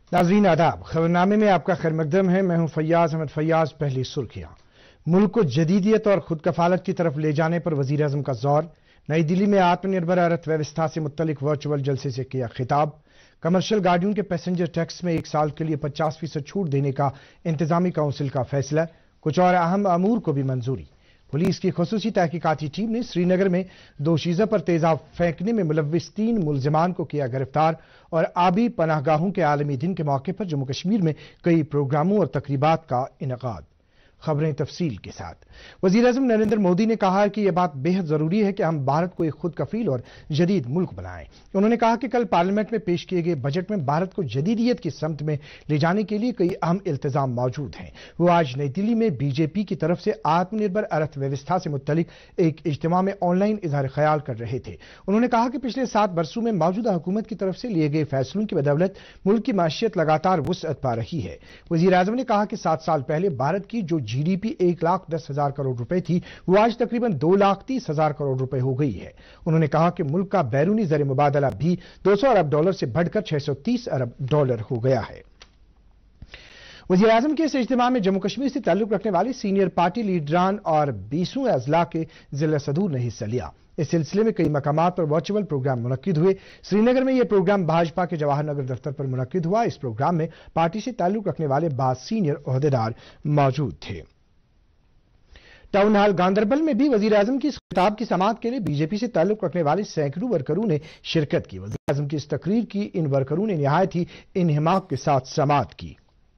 नाज़रीन आदाब, खबरनामे में आपका खैर मकदम है। मैं हूं फैयाज अहमद फैयाज। पहली सुर्खियां। मुल्क को जदीदियत और खुद कफालत की तरफ ले जाने पर वजीर आज़म का जोर। नई दिल्ली में आत्मनिर्भर अर्थव्यवस्था से मुत्तलिक वर्चुअल जलसे से किया खिताब। कमर्शियल गाड़ियों के पैसेंजर टैक्स में 1 साल के लिए 50% छूट देने का इंतजामी काउंसिल का फैसला। कुछ और अहम अमूर को भी मंजूरी। पुलिस की खुसूसी तहकीकाती टीम ने श्रीनगर में दोशीज़ा पर तेजाब फेंकने में मुलव्विस 3 मुलजिमान को किया गिरफ्तार। और आबी पनाहगाहों के आलमी दिन के मौके पर जम्मू कश्मीर में कई प्रोग्रामों और तकरीबात का इनेकाद। खबरें तफसील के साथ। वजीर आज़म नरेंद्र मोदी ने कहा है कि यह बात बेहद जरूरी है कि हम भारत को एक खुद कफील और जदीद मुल्क बनाएं। उन्होंने कहा कि कल पार्लियामेंट में पेश किए गए बजट में भारत को जदीदियत की समत में ले जाने के लिए कई अहम इल्तिजाम मौजूद हैं। वो आज नई दिल्ली में बीजेपी की तरफ से आत्मनिर्भर अर्थव्यवस्था से मुत्तलिक एक इज्तिमा में ऑनलाइन इजहार ख्याल कर रहे थे। उन्होंने कहा कि पिछले 7 बरसों में मौजूदा हुकूमत की तरफ से लिए गए फैसलों की बदौलत मुल्क की माशियत लगातार वुसअत पा रही है। वजीर आज़म ने कहा कि 7 साल पहले भारत की जो जीडीपी 1,10,000 करोड़ रुपए थी, वो आज तकरीबन 2,30,000 करोड़ रुपए हो गई है। उन्होंने कहा कि मुल्क का बैरूनी ज़र मुबादला भी 200 अरब डॉलर से बढ़कर 630 अरब डॉलर हो गया है। वज़ीर आज़म के इस इज्तिमा में जम्मू कश्मीर से ताल्लुक रखने वाले सीनियर पार्टी लीडरान और 20वें अजला के जिला सदूर ने हिस्सा लिया। इस सिलसिले में कई मकामात पर वर्चुअल प्रोग्राम मुनक्किद हुए। श्रीनगर में यह प्रोग्राम भाजपा के जवाहर नगर दफ्तर पर मुनक्किद हुआ। इस प्रोग्राम में पार्टी से ताल्लुक रखने वाले बाज़ सीनियर ओहदेदार मौजूद थे। टाउन हाल गांदरबल में भी वजीर आज़म की इस खिताब की समाअत के लिए बीजेपी से ताल्लुक रखने वाले सैकड़ों वर्करों ने शिरकत की। वजीर आज़म की इस तकरीर की इन वर्करों ने निहायत ही इन्हिमाक के साथ समाअत की।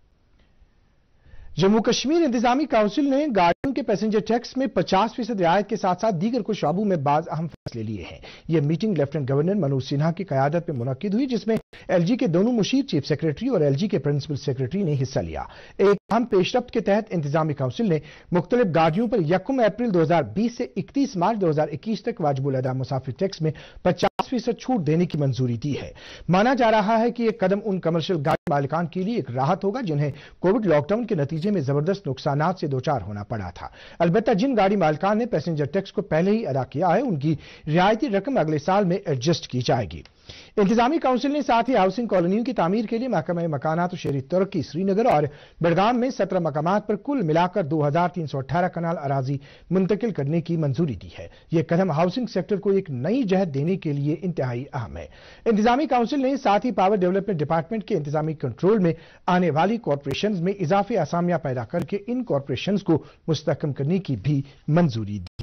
जम्मू कश्मीर इंतजामी काउंसिल ने गाड़ियों के पैसेंजर टैक्स में 50% रियायत के साथ साथ दीगर कुछ शोबों में बाज अहम फैसले लिए हैं। यह meeting lieutenant governor Manoj Sinha की क़यादत में मुनक्किद हुई, जिसमें एलजी के दोनों मुशीर चीफ सेक्रेटरी और एलजी के प्रिंसिपल सेक्रेटरी ने हिस्सा लिया। एक अहम पेशरफ्त के तहत इंतजामी काउंसिल ने मुख्तलिफ गाड़ियों पर 1 अप्रैल 2020 से 31 मार्च 2021 तक वाजिबुल अदा मुसाफिर टैक्स में 50% छूट देने की मंजूरी दी है। माना जा रहा है कि यह कदम उन कमर्शियल गाड़ी मालिकान के लिए एक राहत होगा जिन्हें कोविड लॉकडाउन के नतीजे में जबरदस्त नुकसानात से दोचार होना पड़ा था। अलबत्ता जिन गाड़ी मालिकान ने पैसेंजर टैक्स को पहले ही अदा किया है, उनकी रियायती रकम अगले साल में एडजस्ट की जाएगी। इंतजामी काउंसिल ने साथ ही हाउसिंग कॉलोनियों की तामीर के लिए महकमा मकानात और शहरी तरक्की श्रीनगर और बड़गाम में 17 मकामात पर कुल मिलाकर 2318 कनाल अराजी मुंतकिल करने की मंजूरी दी है। यह कदम हाउसिंग सेक्टर को एक नई जहत देने के लिए इंतहाई अहम है। इंतजामी काउंसिल ने साथ ही पावर डेवलपमेंट डिपार्टमेंट के इंतजामी कंट्रोल में आने वाली कॉरपोरेशन में इजाफी असामियां पैदा करके इन कॉरपोरेशन को मुस्तहकम करने की भी मंजूरी दी।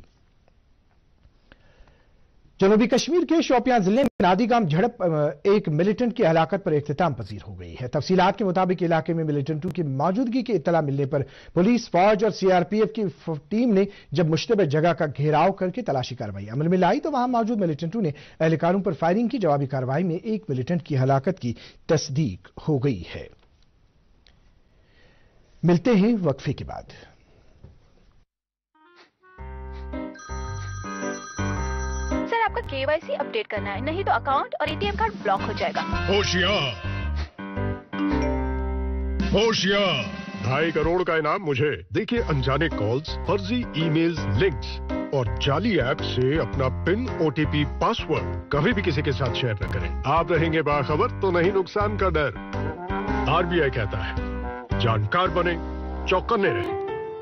जनूबी कश्मीर के शोपियां जिले में नादीगाम झड़प एक मिलिटेंट की हलाकत पर इख्तिताम पजीर हो गई है। तफसीलात के मुताबिक इलाके में मिलिटेंटों की मौजूदगी की इत्तला मिलने पर पुलिस, फौज और सीआरपीएफ की टीम ने जब मुश्तबह जगह का घेराव करके तलाशी कार्रवाई अमल में लाई तो वहां मौजूद मिलिटेंटों ने एहलकारों पर फायरिंग की। जवाबी कार्रवाई में एक मिलिटेंट की हलाकत की तस्दीक हो गई है। मिलते हैं वक्फे के बाद। आपका केवाईसी अपडेट करना है, नहीं तो अकाउंट और एटीएम कार्ड ब्लॉक हो जाएगा। होशियार, होशियार, 2.5 करोड़ का इनाम मुझे। देखिए अनजाने कॉल्स, फर्जी ईमेल्स, लिंक्स और जाली ऐप से अपना पिन, ओटीपी, पासवर्ड कभी भी किसी के साथ शेयर न करें। आप रहेंगे बाखबर तो नहीं नुकसान का डर। आरबीआई कहता है, जानकार बने, चौकन्ने रहें।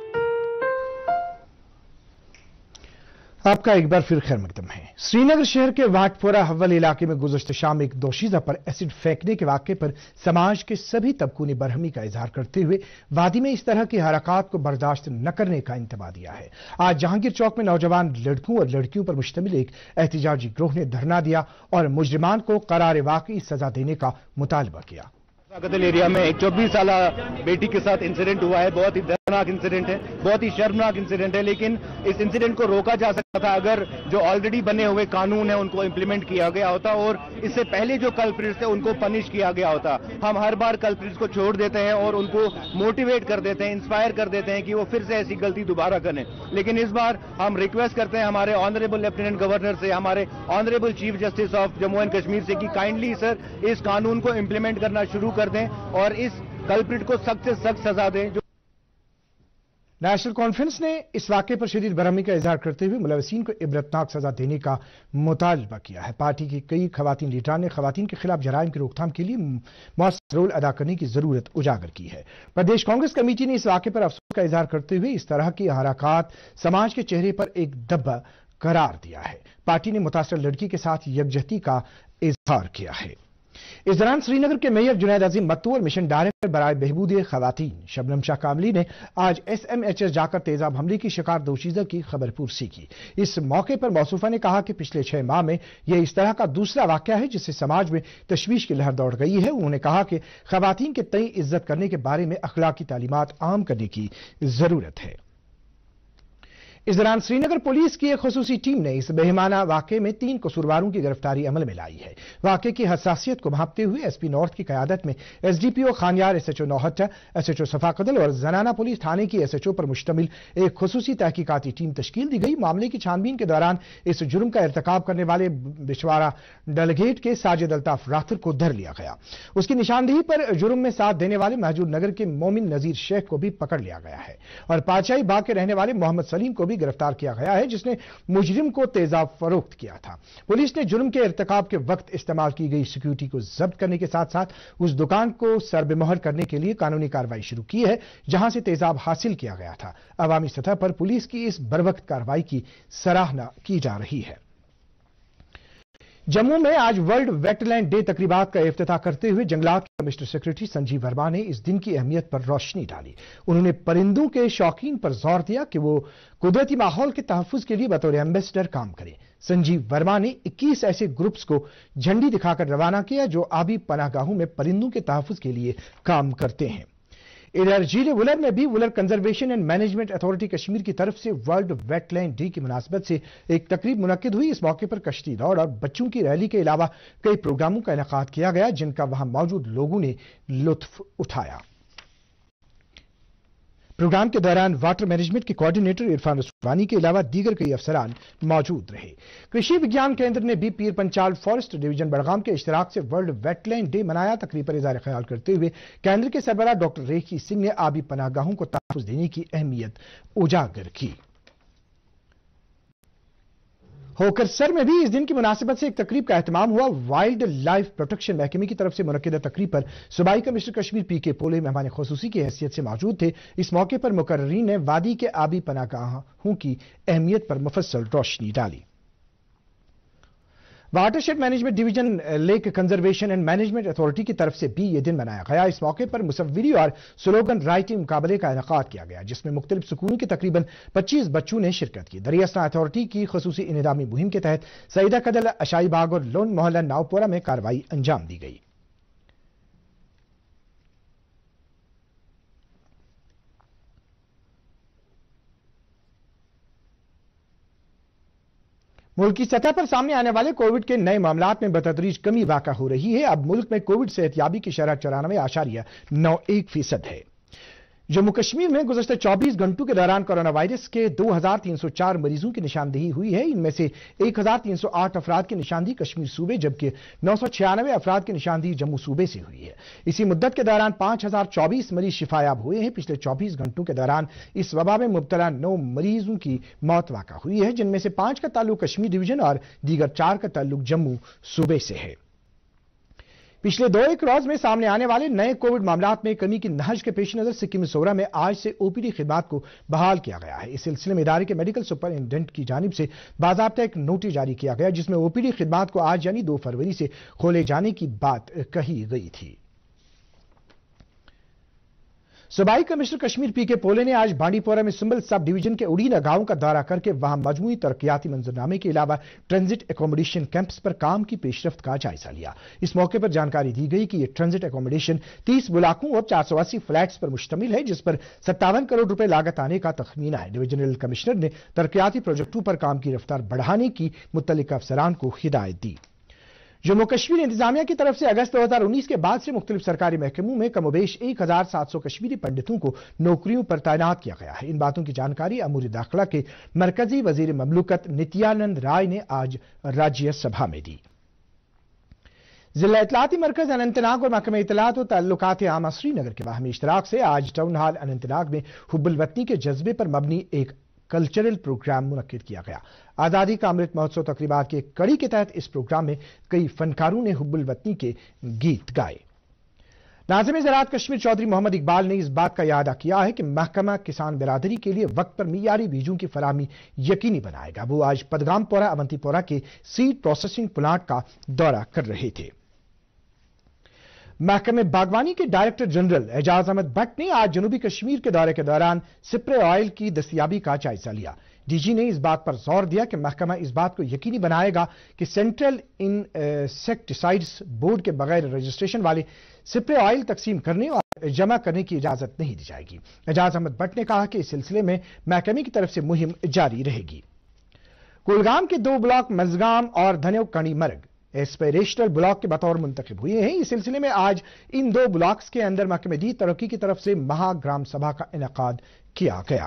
आपका एक बार फिर खैर मकदम है। श्रीनगर शहर के वाटपोरा हव्वल इलाके में गुज़श्ता शाम एक दोशीज़ा पर एसिड फेंकने के वाक़े पर समाज के सभी तबकों ने बरहमी का इजहार करते हुए वादी में इस तरह की हरकत को बर्दाश्त न करने का इंतबा दिया है। आज जहांगीर चौक में नौजवान लड़कों और लड़कियों पर मुश्तमिल एक एहतिजाजी ग्रोह ने धरना दिया और मुजरिमान को करार वाक़ई सजा देने का मुतालबा किया। कदल एरिया में एक 24 साल बेटी के साथ इंसिडेंट हुआ है। बहुत ही दर्दनाक इंसिडेंट है, बहुत ही शर्मनाक इंसिडेंट है, लेकिन इस इंसिडेंट को रोका जा सकता था अगर जो ऑलरेडी बने हुए कानून है उनको इंप्लीमेंट किया गया होता और इससे पहले जो कल्प्रिट्स थे उनको पनिश किया गया होता। हम हर बार कल्प्रिट्स को छोड़ देते हैं और उनको मोटिवेट कर देते हैं, इंस्पायर कर देते हैं कि वो फिर से ऐसी गलती दोबारा करें, लेकिन इस बार हम रिक्वेस्ट करते हैं हमारे ऑनरेबल लेफ्टिनेंट गवर्नर से, हमारे honourable chief justice of Jammu and Kashmir से कि काइंडली सर इस कानून को इंप्लीमेंट करना शुरू कर दें और इस कल्प्रिट को सख्त से सख्त सजा दें। नेशनल कॉन्फ्रेंस ने इस वाक़े पर शदीद बरहमी का इजहार करते हुए मुलविसीन को इबरतनाक सजा देने का मुतालबा किया है। पार्टी की कई खवातीन लीडरान ने खवातीन के खिलाफ जराइम की रोकथाम के लिए मौसर रोल अदा करने की जरूरत उजागर की है। प्रदेश कांग्रेस कमेटी ने इस वाक़े पर अफसोस का इजहार करते हुए इस तरह की हरकत समाज के चेहरे पर एक धब्बा करार दिया है। पार्टी ने मुतासर लड़की के साथ यकजहती का इजहार किया है। इस दौरान श्रीनगर के मेयर जुनैद अजीम मत्तू और मिशन डायरेक्टर बराए बहबूद खवातीन शबनम शाह कामली ने आज SMHS जाकर तेजाब हमले की शिकार दोशीज़ा की खबर पूर्सी की। इस मौके पर मौसूफा ने कहा कि पिछले 6 माह में यह इस तरह का दूसरा वाकया है जिससे समाज में तशवीश की लहर दौड़ गई है। उन्होंने कहा कि खवातीन के तय इज्जत करने के बारे में अखलाकी तालीमात आम करने की जरूरत है। इस दौरान श्रीनगर पुलिस की एक खुसूसी टीम ने इस बेईमाना वाक़े में 3 कसूरवारों की गिरफ्तारी अमल में लाई है। वाक़े की हसासियत को भांपते हुए SP नॉर्थ की क़यादत में SDPO Khanyar, SHO Nauhatta, SHO Safakadal और जनाना पुलिस थाने की SHO पर मुश्तमिल एक खुसूसी तहकीकाती टीम तश्कील दी गई। मामले की छानबीन के दौरान इस जुर्म का इर्तिकाब करने वाले बिशवारा डेलीगेट के साजिद अल्ताफ राथर को धर लिया गया। उसकी निशानदेही पर जुर्म में साथ देने वाले महजूर नगर के मोमिन नजीर शेख को भी पकड़ लिया गया है और पातशाही बाग के रहने वाले मोहम्मद सलीम को गिरफ्तार किया गया है जिसने मुजरिम को तेजाब फरोख्त किया था। पुलिस ने जुर्म के इर्तिकाब के वक्त इस्तेमाल की गई सिक्योरिटी को जब्त करने के साथ साथ उस दुकान को सरबेमोहर करने के लिए कानूनी कार्रवाई शुरू की है जहां से तेजाब हासिल किया गया था। अवामी सतह पर पुलिस की इस बरवक्त कार्रवाई की सराहना की जा रही है। जम्मू में आज वर्ल्ड वेटलैंड डे तकरीबात का इफ्तिताह करते हुए जंगलात के कमिश्नर सेक्रेटरी संजीव वर्मा ने इस दिन की अहमियत पर रोशनी डाली। उन्होंने परिंदों के शौकीन पर जोर दिया कि वो कुदरती माहौल के तहफ्फुज के लिए बतौर एम्बेसडर काम करें। संजीव वर्मा ने 21 ऐसे ग्रुप्स को झंडी दिखाकर रवाना किया जो आबी पनाहगाहों में परिंदों के तहफ्फुज के लिए काम करते हैं। इधर झील वुलर में भी Wular conservation and management authority Kashmir की तरफ से वर्ल्ड वेटलैंड डे की मुनासिबत से एक तकरीब मुनक्किद हुई। इस मौके पर कश्ती दौड़ और बच्चों की रैली के अलावा कई प्रोग्रामों का इनेकाद किया गया जिनका वहां मौजूद लोगों ने लुत्फ उठाया। प्रोग्राम के दौरान वाटर मैनेजमेंट के कोऑर्डिनेटर इरफान रसूलवानी के अलावा दीगर कई अफसरान मौजूद रहे। कृषि विज्ञान केंद्र ने भी पीर पंचाल फॉरेस्ट डिवीजन बड़गाम के इश्तिराक से वर्ल्ड वेटलैंड डे मनाया। तकरीब पर इज़हार ख्याल करते हुए केंद्र के सरबराह डॉक्टर रेखी सिंह ने आबी पनाहगाहों को तहफ्फुज़ देने की अहमियत उजागर की। होकरसर में भी इस दिन की मुनासिबत से एक तकरीब का एहतमाम हुआ। वाइल्ड लाइफ प्रोटेक्शन महकमे की तरफ से मुनक्किदा तकरीब पर सूबाई कमिश्नर कश्मीर PK पोले मेहमान खुसूसी की हैसियत से मौजूद थे। इस मौके पर मुकर्रीन ने वादी के आबी पनाहगाहों की अहमियत पर मुफस्सल रोशनी डाली। Watershed management division lake conservation and management authority की तरफ से भी यह दिन मनाया गया। इस मौके पर मुसव्विरी और स्लोगन राइटिंग मुकाबले का इनेकाद किया गया जिसमें मुख्तलिफ स्कूलों के तकरीबन 25 बच्चों ने शिरकत की। दरियास्ना अथॉरिटी की खुसूसी इनेदामी मुहिम के तहत सईदा कदल, अशाई बाग और लोन मोहल्ला नावपोरा में कार्रवाई अंजाम दी गई। मुल्क की सतह पर सामने आने वाले कोविड के नए मामलात में बतदरीज कमी वाक़ा हो रही है। अब मुल्क में कोविड सेहतयाबी की शरह 94.91% है। जम्मू कश्मीर में गुज़श्ता 24 घंटों के दौरान कोरोना वायरस के 2304 मरीजों की निशानदेही हुई है। इनमें से 1308 अफराद की निशानदेही कश्मीर सूबे जबकि 996 अफराद की निशानदेही जम्मू सूबे से हुई है। इसी मुद्दत के दौरान 5024 मरीज शिफायाब हुए हैं। पिछले 24 घंटों के दौरान इस वबा में मुब्तला 9 मरीजों की मौत वाक़ा हुई है जिनमें से 5 का ताल्लुक कश्मीर डिवीजन और दीगर 4 का ताल्लुक जम्मू सूबे से है। पिछले 2-1 रोज में सामने आने वाले नए कोविड मामलात में कमी की नहज के पेश नजर सिक्किम सोरा में आज से OPD खिदमात को बहाल किया गया है। इस सिलसिले में इदारे के मेडिकल सुपरिटेंडेंट की जानिब से बाज़ाब्ता एक नोटिस जारी किया गया जिसमें OPD खिदमात को आज यानी 2 फरवरी से खोले जाने की बात कही गई थी। सूबाई कमिश्नर कश्मीर PK पोले ने आज बांडीपोरा में सुंबल सब डिवीजन के उड़ीना गांव का दौरा करके वहां मजमूई तरक्याती मंजूरनामे के अलावा ट्रांजिट एकोमोडेशन कैंप्स पर काम की पेशरफ्त का जायजा लिया। इस मौके पर जानकारी दी गई कि यह ट्रांजिट एकोमोडेशन 30 ब्लॉकों और 480 फ्लैट्स पर मुश्तमिल है जिस पर 57 करोड़ रुपए लागत आने का तखमीना है। डिवीजनल कमिश्नर ने तरक्याती प्रोजेक्टों पर काम की रफ्तार बढ़ाने की मुत्तलिका अफसरान को हिदायत दी। जम्मू कश्मीर इंतजामिया की तरफ से अगस्त 2019 के बाद से मुख्तलिफ सरकारी महकमों में कमोबेश 1700 कश्मीरी पंडितों को नौकरियों पर तैनात किया गया है। इन बातों की जानकारी अमूर दाखिला के मरकजी वजीर ममलूकत नित्यानंद राय ने आज राज्यसभा में दी। ضلع اطلاعاتی مرکز اننتناگ اور محکمہ اطلاعات و تعلقات عامہ سری نگر کے باہمی اشتراک سے آج ٹاؤن ہال اننتناگ میں حب الوطنی کے جذبے پر مبنی ایک کلچرل پروگرام منعقد کیا گیا۔ آزادی کا امرت مہوتسو تقریبات کی ایک کڑی کے تحت اس پروگرام میں کئی فنکاروں نے حب الوطنی کے گیت گائے۔ ناظم زراعت کشمیر چودھری محمد اقبال نے اس بات کا اعادہ کیا ہے کہ محکمہ کسان برادری کے لیے وقت پر معیاری بیجوں کی فراہمی یقینی بنائے گا۔ وہ آج پدگام پورہ اونتی پورہ کے سیڈ پروسیسنگ پلانٹ کا دورہ کر رہے تھے۔ محکمہ باغبانی کے ڈائریکٹر جنرل اعجاز احمد بٹ نے آج جنوبی کشمیر کے دورے کے دوران سپرے آئل کی دستیابی کا جائزہ لیا۔ ڈی جی نے اس بات پر زور دیا کہ محکمہ اس بات کو یقینی بنائے گا کہ سینٹرل انسیکٹیسائیڈز بورڈ کے بغیر رجسٹریشن والے سپرے آئل تقسیم کرنے اور جمع کرنے کی اجازت نہیں دی جائے گی۔ اعجاز احمد بٹ نے کہا کہ اس سلسلے میں محکمے کی طرف سے مہم جاری رہے گی۔ کولگام کے 2 بلاک مزگام اور دھنیو کنی مرگ ایسپیریشنل بلاک کے بطور منتخب ہوئے ہیں۔ اس سلسلے میں آج ان 2 بلاکس کے اندر محکمہ دی ترقی کی طرف سے مہا گرام سبھا کا انعقاد کیا گیا۔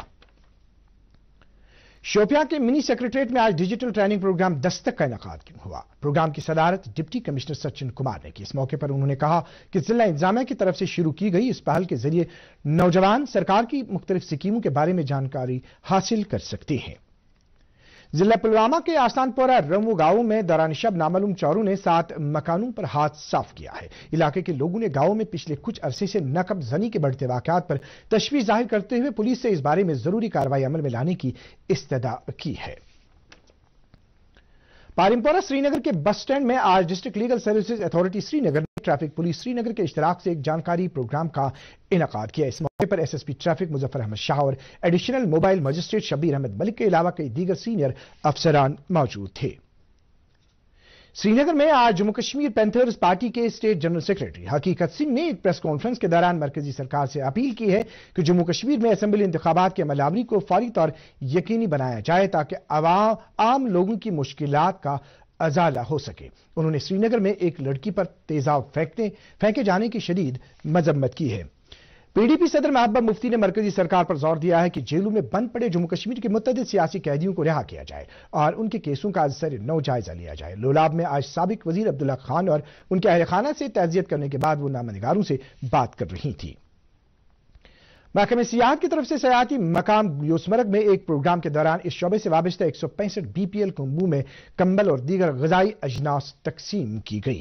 شوپیاں کے منی سیکریٹریٹ میں آج ڈیجیٹل ٹریننگ پروگرام دستک کا انعقاد ہوا۔ پروگرام کی صدارت ڈپٹی کمشنر سچن کمار نے کی۔ اس موقع پر انہوں نے کہا کہ ضلع انتظامیہ کی طرف سے شروع کی گئی اس پہل کے ذریعے نوجوان سرکار کی مختلف اسکیموں کے بارے میں جانکاری حاصل کر سکتے ہیں۔ ضلع پلوامہ کے آسان پورہ رمو گاؤں میں دوران شب نامعلوم چوروں نے 7 مکانوں پر ہاتھ صاف کیا ہے۔ علاقے کے لوگوں نے گاؤں میں پچھلے کچھ عرصے سے نقب زنی کے بڑھتے واقعات پر تشویش ظاہر کرتے ہوئے پولیس سے اس بارے میں ضروری کارروائی عمل میں لانے کی استدعا کی ہے۔ پارمپورہ سری نگر کے بس سٹینڈ میں آج district legal services authority Srinagar نے ٹریفک پولیس سری نگر کے اشتراک سے ایک جانکاری پروگرام کا انعقاد کیا۔ اس موقع پر S S P traffic Muzaffar Ahmad Shah اور additional mobile magistrate Shabir Ahmad Malik کے علاوہ کئی دیگر سینئر افسران موجود تھے۔ سری نگر میں آج جموں کشمیر پینتھرز پارٹی کے state general secretary Haqiqat Singh نے ایک پریس کانفرنس کے دوران مرکزی سرکار سے اپیل کی ہے کہ جموں کشمیر میں اسمبلی انتخابات کے عمل آوری کو فوری طور یقینی بنایا جائے تاکہ عام لوگوں کی مشکلات کا ازالہ ہو سکے۔ انہوں نے سری نگر میں ایک لڑکی پر تیزاب پھینکے جانے کی شدید مذمت کی ہے۔ پی ڈی پی صدر محبوبہ مفتی نے مرکزی سرکار پر زور دیا ہے کہ جیلوں میں بند پڑے جموں کشمیر کے متعدد سیاسی قیدیوں کو رہا کیا جائے اور ان کے کیسوں کا از سر نو جائزہ لیا جائے۔ لولاب میں آج سابق وزیر عبداللہ خان اور ان کے اہل خانہ سے تعزیت کرنے کے بعد وہ نامہ نگاروں سے بات کر رہی تھیں۔ محکمہ سیاحت کی طرف سے سیاحتی مقام یوسمرگ میں ایک پروگرام کے دوران اس شعبے سے وابستہ 165 بی پی ایل کنبوں میں کمبل اور دیگر غذائی اجناس تقسیم کی گئی۔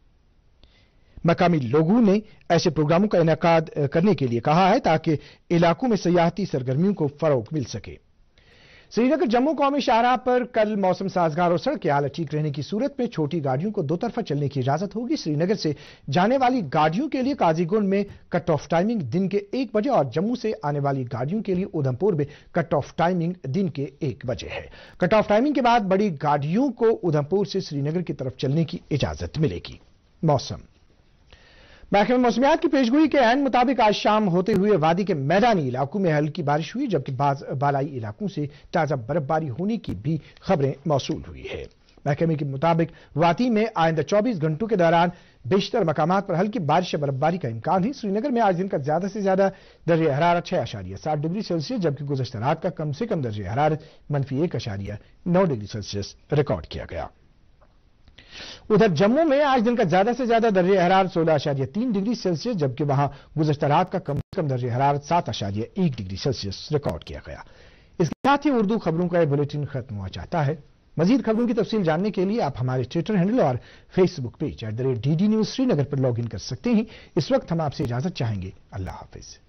مقامی لوگوں نے ایسے پروگراموں کا انعقاد کرنے کے لیے کہا ہے تاکہ علاقوں میں سیاحتی سرگرمیوں کو فروغ مل سکے۔ سری نگر جموں قومی شاہراہ پر کل موسم سازگار اور سڑک کی حالت ٹھیک رہنے کی صورت میں چھوٹی گاڑیوں کو 2 طرفہ چلنے کی اجازت ہوگی۔ سری نگر سے جانے والی گاڑیوں کے لیے قاضی گنڈ میں کٹ آف ٹائمنگ دن کے 1 بجے اور جموں سے آنے والی گاڑیوں کے لیے ادھمپور میں کٹ آف ٹائمنگ دن کے 1 بجے ہے۔ کٹ آف ٹائمنگ کے بعد بڑی گاڑیوں کو ادھمپور سے سری نگر کی طرف چلنے کی اجازت ملے گی۔ موسم محکمہ موسمیات کی پیشگوئی کے عین مطابق آج شام ہوتے ہوئے وادی کے میدانی علاقوں میں ہلکی بارش ہوئی جبکہ بعض بالائی علاقوں سے تازہ برف باری ہونے کی بھی خبریں موصول ہوئی ہے۔ محکمے کے مطابق وادی میں آئندہ 24 گھنٹوں کے دوران بیشتر مقامات پر ہلکی بارش یا برف باری کا امکان ہے۔ سری نگر میں آج دن کا زیادہ سے زیادہ درجہ حرارت 6.7 ڈگری سیلسیس جبکہ گزشتہ رات کا کم سے کم درجہ حرارت -1.9 ڈگری سیلسیس ریکارڈ کیا گیا۔ ادھر جموں میں آج دن کا زیادہ سے زیادہ درجہ حرارت 16.3 ڈگری سیلسیس جبکہ وہاں گزشتہ رات کا کم سے کم درجہ حرارت 7.1 ڈگری سیلسیس ریکارڈ کیا گیا۔ اس کے ساتھ ہی اردو خبروں کا یہ بلیٹن ختم ہوا چاہتا ہے۔ مزید خبروں کی تفصیل جاننے کے لیے آپ ہمارے ٹویٹر ہینڈل اور Facebook page @DD News Srinagar پر لاگ ان کر سکتے ہیں۔ اس وقت ہم آپ سے اجازت چاہیں گے۔ اللہ حافظ۔